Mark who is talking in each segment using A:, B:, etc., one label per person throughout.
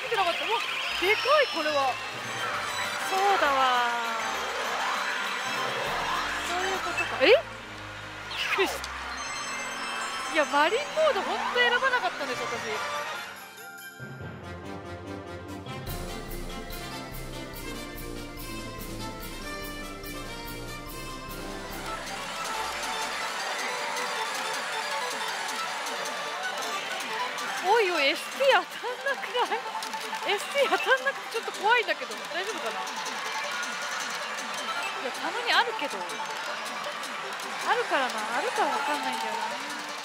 A: 見てなかった。うわ、でかいこれは。そうだわ。そういうことか。え？びっくりした。いや、マリンモード本当選ばなかったんです私。おいおい ST 当たんなくない？ ST 当たんなくてちょっと怖いんだけど大丈夫かな。いやたまにあるけど、あるからな、あるからわかんないんだよな。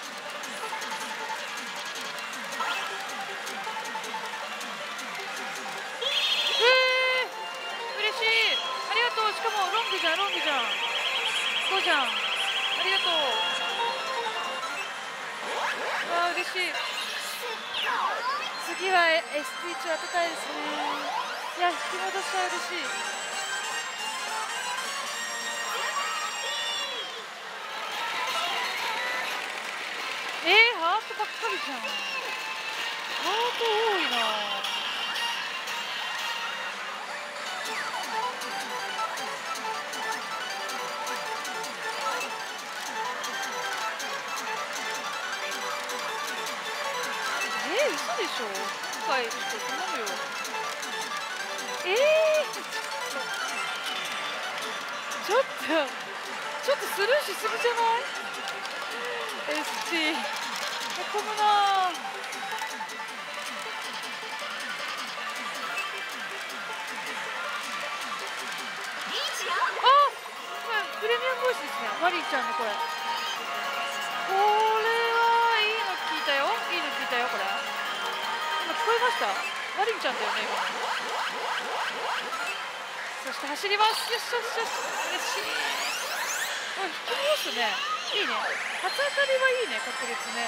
A: 嬉しい、ありがとう。しかもロングじゃん、ロングじゃん、そうじゃん、ありがとう。わあ嬉しい。次は ST 値当てたいですね。いや引き戻しは嬉しい。ハートばっかりじゃん。ハート多いな。嘘でしょ。今回ちょっと頼むよ。ちょっとスルーしすぎじゃない？ ST へこむな。プレミアムボイスですね、マリンちゃんの声。これはいいの聞いたよ、いいの聞いたよ。これ今聞こえました？マリンちゃんだよね今。そして走ります。よしよしよし、嬉しい。おい引き戻すね、いいね。初当たりはいいね、確率ね。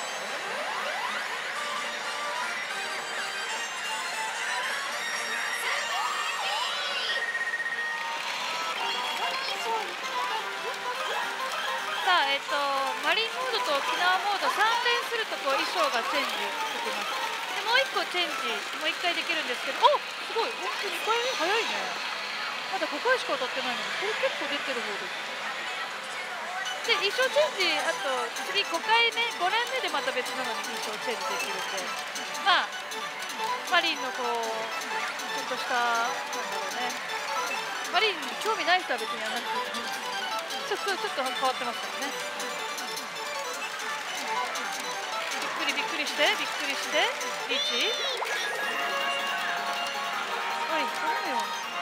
A: さあマリンモードと沖縄モード3連するとこう衣装がチェンジできます。でもう1個チェンジもう1回できるんですけど、おすごい、本当に2回目早いね。まだ5回しか当たってないのにこれ結構出てる方です。で衣装チェンジ、あと次5回目5年目でまた別なのに衣装チェンジできるんで、まあマリンのこうちょっとしたなんだろうね、マリンに興味ない人は別にやらなくていい。ちょっと変わってますからね。びっくりしてびっくりしてリーチ。おい頼むよ。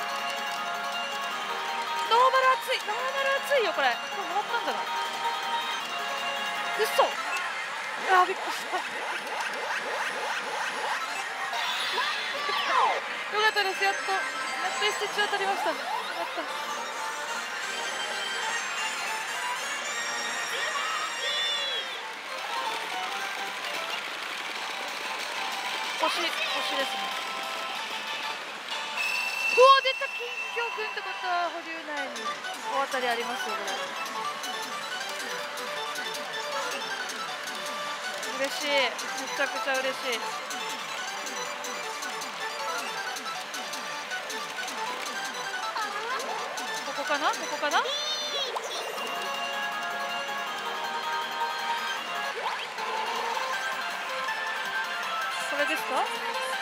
A: ノーマル熱い、ノーマル熱いよこれ。これもらったんだな。うそ。びっくりした。よかったです。やっと ST 当たりました。よかった。星ですね。うわ出た、金魚くんってことは保留内に大当たりありますよこれ。嬉しい、めちゃくちゃ嬉しい。ここかな、ここかな。これですか。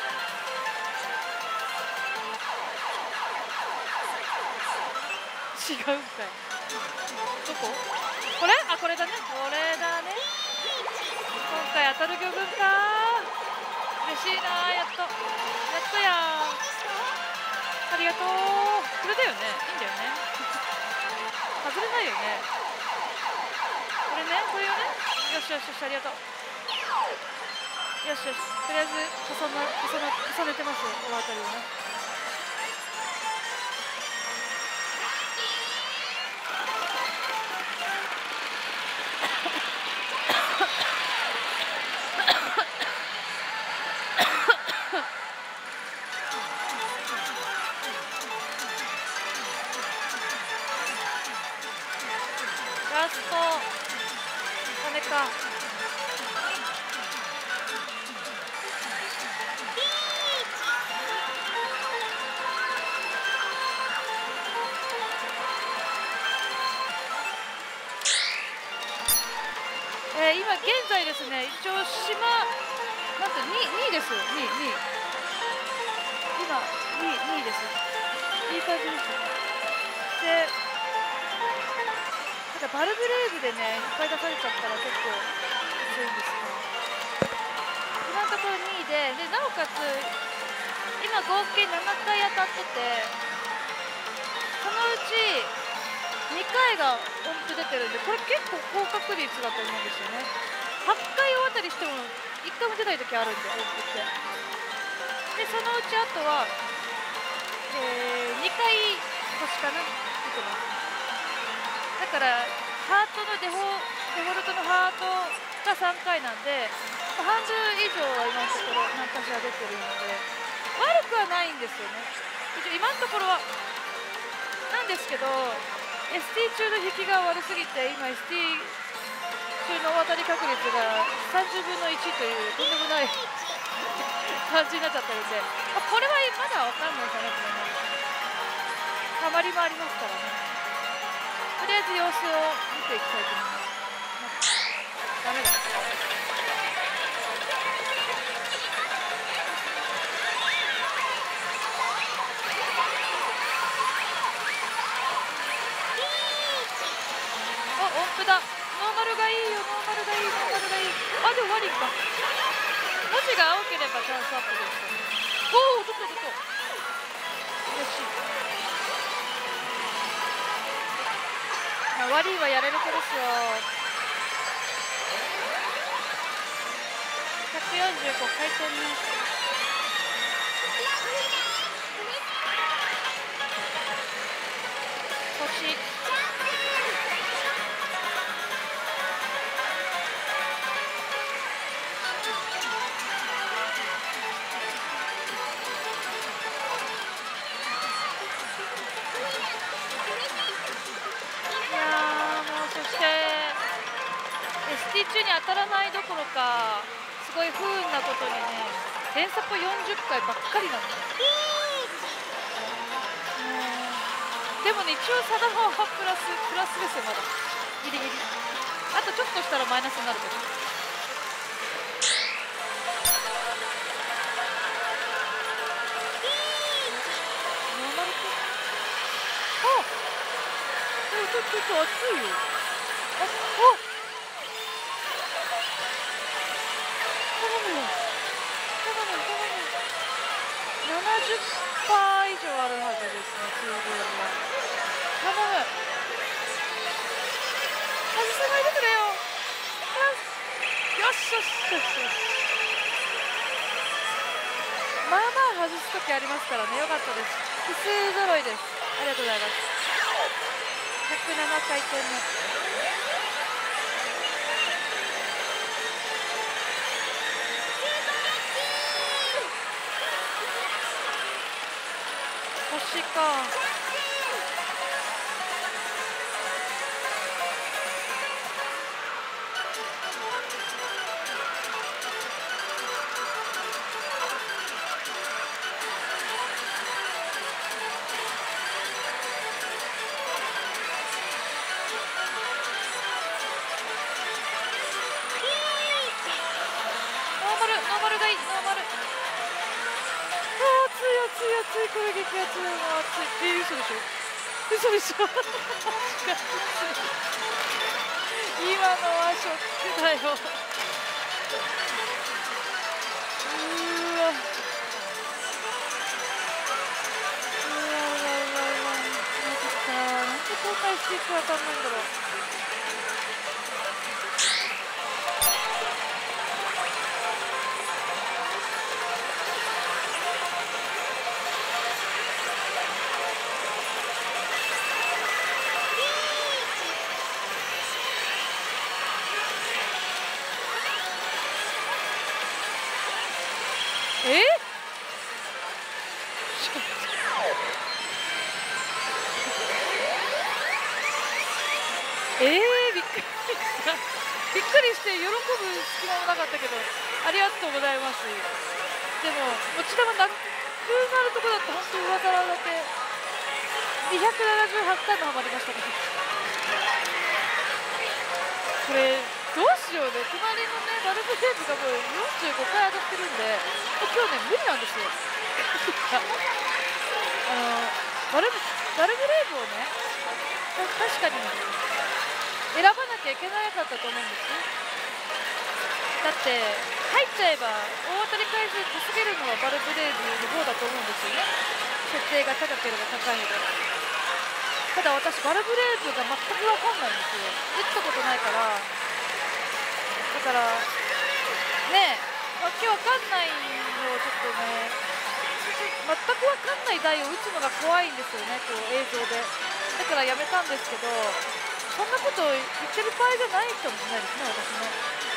A: 違うんかい。どこ？これ？これだね。これだね。今回当たる魚群か。嬉しいな。やっとや。ありがとう。これだよね。いいんだよね。外れないよね。これね、これよね。よしよしよし、ありがとう。よしよし、とりあえず重ねてますよ、大当たりをね。ラスト金か。 在ですね、一応なんと2位ですよ、2位、今2位です。いい感じです。で、ただバルブレーブでね、いっぱい出されちゃったら結構きついんですね。今のところ2位で、なおかつ今合計7回当たってて、そのうち2回が音符出てるんで、これ結構高確率だと思うんですよね。8回大当たりしても1回も出ない時あるんで、音符って。で、そのうちあとは、2回星かな、出てます。だから、ハートのデフォルトのハートが3回なんで、半分以上は今のところ何かしら出てるので、悪くはないんですよね。一応今のところは。なんですけど、ST 中の引きが悪すぎて、今 ST 中の大当たり確率が30分の1というとんでもない感じになっちゃってるんで、これはまだ分かんないかなと思います。たまりもありますからね。とりあえず様子を見ていきたいと思います。ダメだ。あ、音符だ。ノーマルがいいよ、ノーマルがいい、ノーマルがいい。あ、でも悪いか。文字が青ければチャンスアップです。おお、ちょっと。よし。悪いはやれる子ですよ。145回転ね。星。そして ST 中に当たらないどころか、すごい不運なことにね、連鎖ポ40回ばっかりなんです。でもね、一応サダマはプラスですよ、まだギリギリ。あとちょっとしたらマイナスになるけど。ちょっと熱いよ。頼むよ。70%以上あるはずですね、通常は。頼む。外さないでくれよ。よし。まあまあ外すときありますからね、よかったです。奇数揃いです。ありがとうございます。107回転目。星か。ノーマルがいい、ノーマル。熱い、これ激熱い、もう熱い。嘘でしょ今のはショックだよ。なんでこんなしていくわかんないんだろう。びっくりして喜ぶ隙間もなかったけど、ありがとうございます。でも持ち玉なくなるとこだって本当に上からだけ278回もハマりましたけど、これどうしようね、隣のね、バルブレーブがもう45回当たってるんで、もう今日ね、無理なんですよ。バルブレーブをね、確かに選ばなきゃいけなかったと思うんです。だって入っちゃえば大当たり回数稼げるのはバルブレーブの方だと思うんですよね。設定が高ければ高いほど。ただ私バルブレーブが全く分かんないんですよ。打ったことないから。だからねえ、わけわかんないのをちょっとね、全く分かんない台を打つのが怖いんですよね、こう映像で。だからやめたんですけど、そんなこと言ってる場合じゃないかもしれないですね、私ね。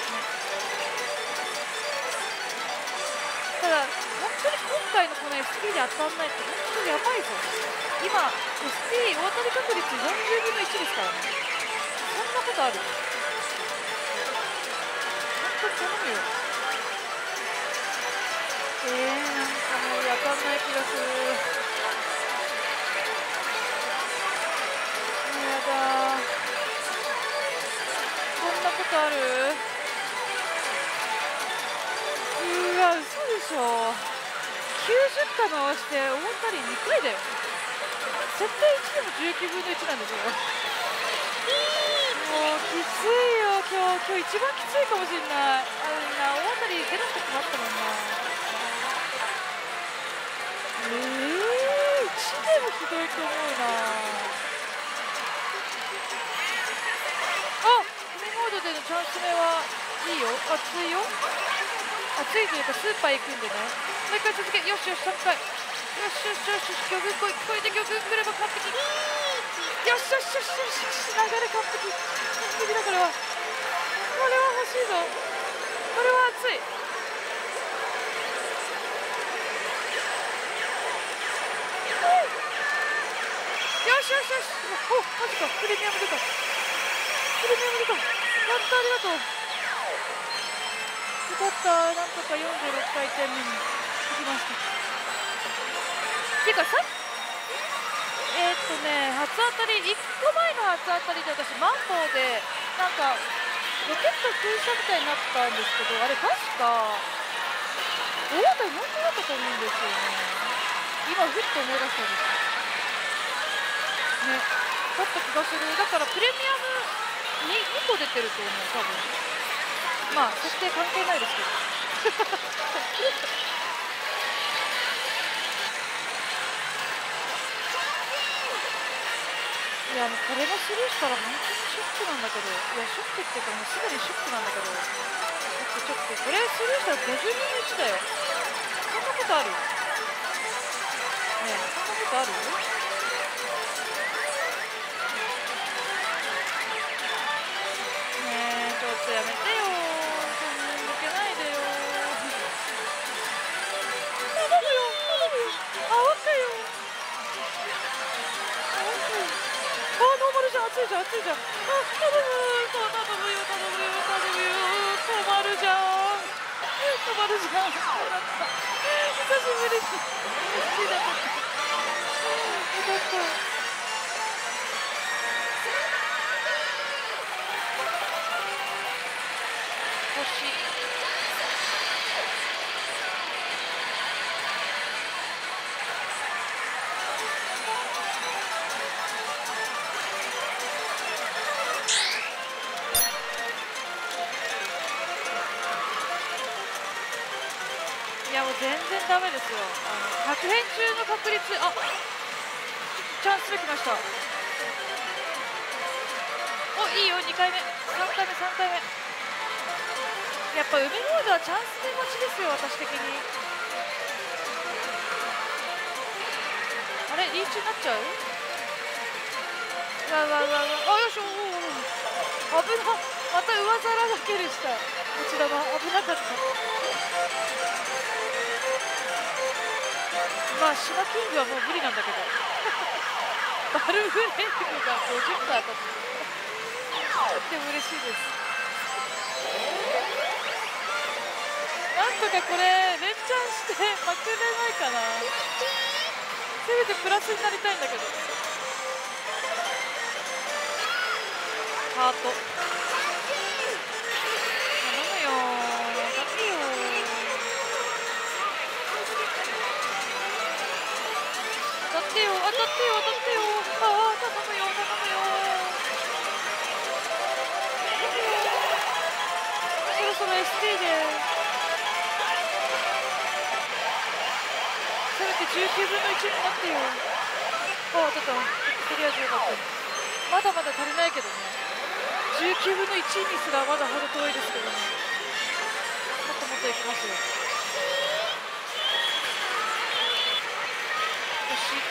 A: ただ、本当に今回のこの SP で当たんないって本当にやばいぞ。今、SP 大当たり確率40分の1ですからね。そんなことある？本当に頼むよ。なんかもう当たんない気がする。やだー。そんなことある？嘘でしょ。90回回して大当たり2回だよ。設定1でも19分の1なんですよ。もうきついよ、今日一番きついかもしれない。大当たり出なくなったもんな。1でもひどいと思うな。海モードでのチャンス目はいいよ。熱いよ。熱いというかスーパー行くんでね。もう一回続け。よしよし、3回。よしよしよし、魚群来い。これで魚群来れば完璧。よしよしよしよし、流れ完璧。完璧だ、これは。これは欲しいぞ。これは熱い。よしよしよし。お、マジか。プレミアム出た。プレミアム出た。やった、ありがとう。よかった。なんとか46回転目に行きました。ていうかさっき初当たり、1個前の初当たりで私マンボウでなんかロケット空射みたいになったんですけど、あれ確か大当たり本当だったと思うんですよね。今ふっと思い出したんですね。だった気がする。だからプレミアム 2個出てると思う、多分。まあ設定関係ないですけど。いやもうこれがスルーしたら本当にショックなんだけど、いやショックっていうかもうすでにショックなんだけど、ちょっとこれスルーしたら52日だよ。そんなことある？ねえ、そんなことある？ねえ、ちょっとやめてよ。そんなに抜けないでよ。頼むよ、頼むよ。あ、わかよ。ノーマルじゃん、熱いじゃん、熱いじゃん。頼む、そう頼むよ、頼むよ、頼むよ。止まるじゃん。止まるじゃん。久しぶりに。好きだった。よかった。星。いやもう全然ダメですよ。100変中の確率、チャンスできました。いいよ、2回目、3回目、3回目。やっぱ海モードはチャンスで待ちですよ、私的に。あれ、リーチになっちゃう？うわうわうわうわ、よし、危な、また上皿だけでした。こちらは危なかった。まあシマキングはもう無理なんだけど。バルブレーブが50回当たってとっても嬉しいです。なんとかこれ連チャンしてまくれないかな。せめてプラスになりたいんだけど。ハート。 ってよ、当たってよ、当たってよ。ああ、頼むよ、頼むよ。そろそろ ST で。せめて19分の1になってよ。ああ、当たった。とりあえずよかった。まだまだ足りないけどね。19分の1にすらまだほど遠いですけどね。もっともっといきますよ。よし。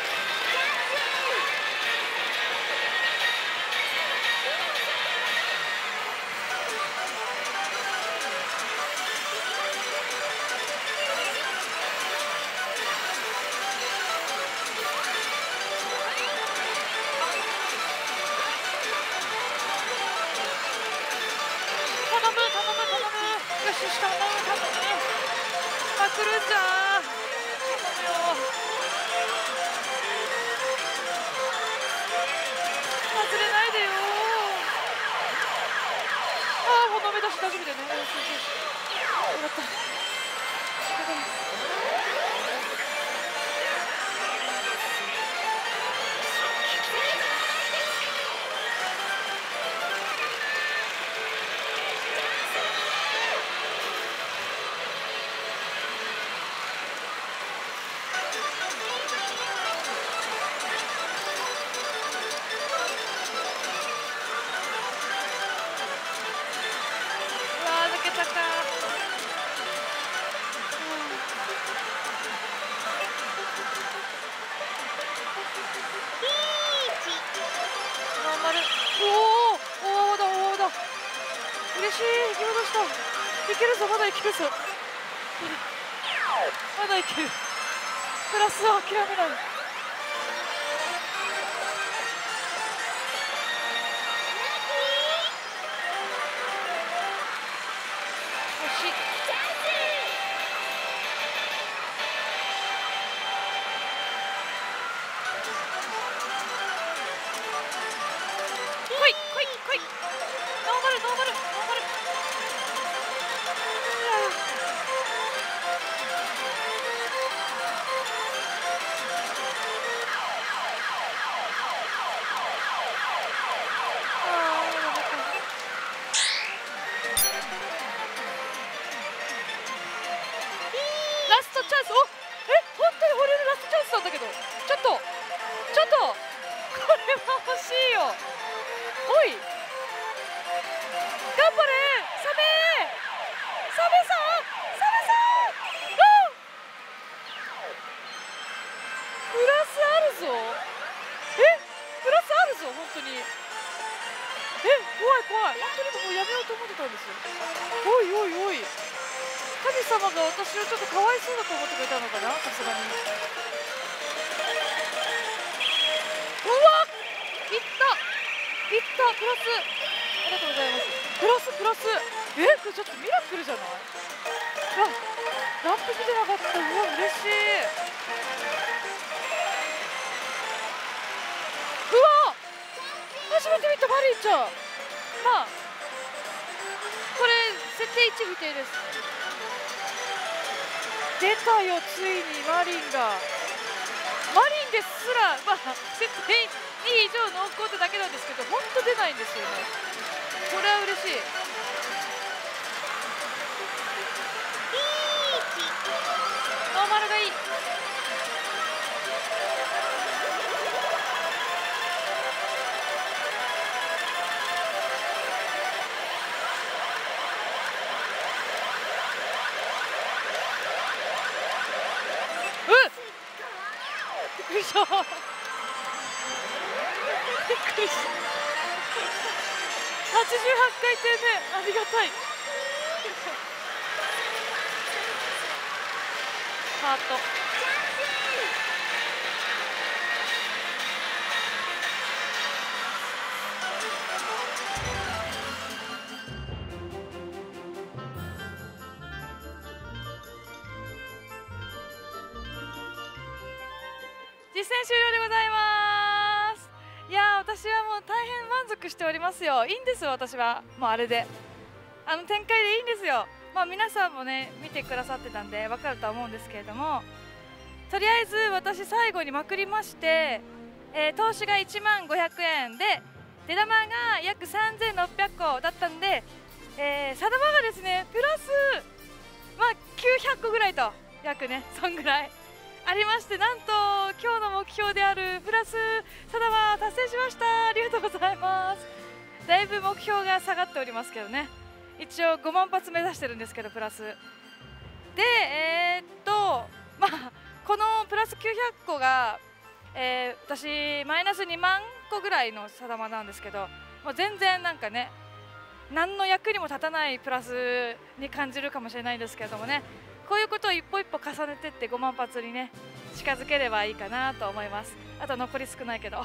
A: 頼む、頼む、頼む。よし、頼む、頼む。まくるんじゃー。頼むよ。外れないでよー。ああ、もう飲め出し大丈夫だよね。よしよしよし。よかった。うわー、抜けたか。ノーマル。おお、おおだ、おおだ。嬉しい、引き戻した。いけるぞ、まだいけるぞ。まだいける。プラスは諦めない。来い来い来い。ノーマルノーマルノーマル。ラストチャンス。お、本当に俺のラストチャンスなんだけど。ちょっとちょっとこれは欲しいよ。おい、頑張れサメー、サメさん、サメさん。プラスあるぞ。プラスあるぞ、本当に。怖い怖い。本当にもうやめようと思ってたんですよ。おいおいおい、神様が私をちょっとかわいそうだと思ってくれたのかな、さすがに。うわ、いったいった、プラス。ありがとうございます。プラスプラス。これちょっとミラクルじゃない。ランプ見てなかった。うわ、嬉しい。うわ、初めて見たマリンちゃん。まあこれ設定1不定です。出たよ、ついにマリンが。マリンですら、設定2以上濃厚ってだけなんですけど、本当出ないんですよね。これは嬉しい。ノーマルがいい。びっくりした。びっくりした。88回転ね、ありがたい。ハート。実践終了でございます。いやー、私はもう大変満足しておりますよ。いいんですよ、私はもうあれで展開でいいんですよ。皆さんもね見てくださってたんで分かるとは思うんですけれども、 とりあえず私最後にまくりまして、投資が1万500円で出玉が約3600個だったんで、定まがですねプラス、900個ぐらいと約ねそんぐらいありまして、なんと今日の目標であるプラス定ま達成しました。ありがとうございます。だいぶ目標が下がっておりますけどね、一応5万発目指してるんですけどプラスで、このプラス900個が、私マイナス2万個ぐらいの定まなんですけど、もう全然なんかね何の役にも立たないプラスに感じるかもしれないんですけれどもね、こういうことを一歩一歩重ねていって5万発にね近づければいいかなと思います。あと残り少ないけど、はい、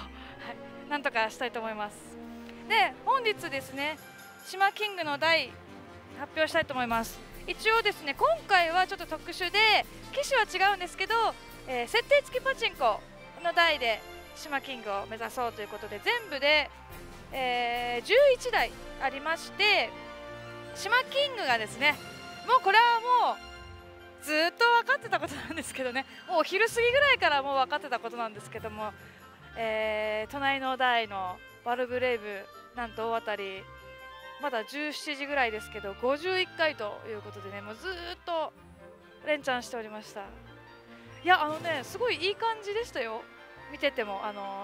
A: なんとかしたいと思います。で本日ですね島キングの台発表したいと思います。一応ですね今回はちょっと特殊で機種は違うんですけど、設定付きパチンコの台で島キングを目指そうということで、全部で、11台ありまして、島キングがですねもうこれはもうずっと分かってたことなんですけどね、もうお昼過ぎぐらいからもう分かってたことなんですけども、隣の台のバルブレイブなんと大当たりまだ17時ぐらいですけど51回ということでね、もうずっと連チャンしておりました。いやすごいいい感じでしたよ。見てても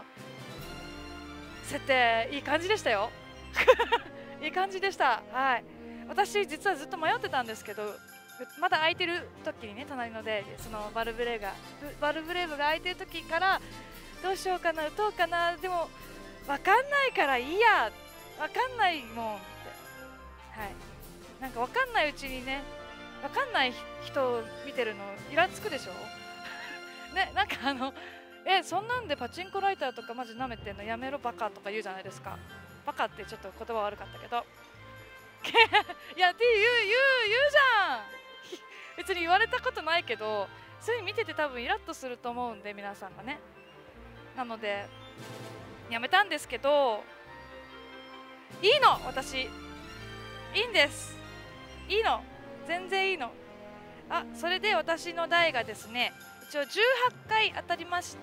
A: 設定いい感じでしたよいい感じでした。はい、私実はずっと迷ってたんですけど、まだ空いてる時にね隣のでそのバルブレーブが空いてる時からどうしようかな打とうかな、でも分かんないからいいや、分かんないもんって、はい、なんか分かんないうちにね分かんない人を見てるのイラつくでしょね、なんかそんなんでパチンコライターとかマジ舐めてんのやめろバカとか言うじゃないですか。バカってちょっと言葉悪かったけどいやって言うじゃん別に言われたことないけど、そういう見てて多分イラッとすると思うんで皆さんがね、なのでやめたんですけど、いいの私いいんです、いいの全然いいの。それで私の台がですね一応18回当たりまして、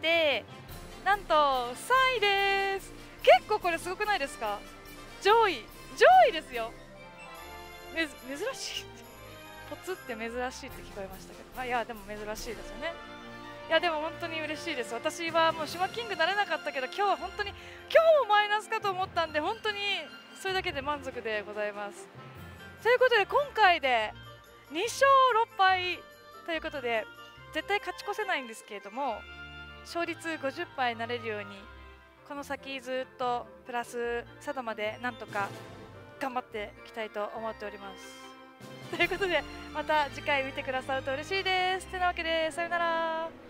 A: なんと3位です。結構これすごくないですか。上位ですよ。珍しいポツって珍しいって聞こえましたけど、いやでも珍しいですよね。いやでも本当に嬉しいです。私はもう島キングなれなかったけど今日は本当に今日もマイナスかと思ったんで、本当にそれだけで満足でございます。ということで今回で2勝6敗ということで絶対勝ち越せないんですけれども、勝率50敗になれるようにこの先ずっとプラス佐渡までなんとか頑張っていきたいと思っております。ということでまた次回見てくださると嬉しいです。てなわけでさよなら。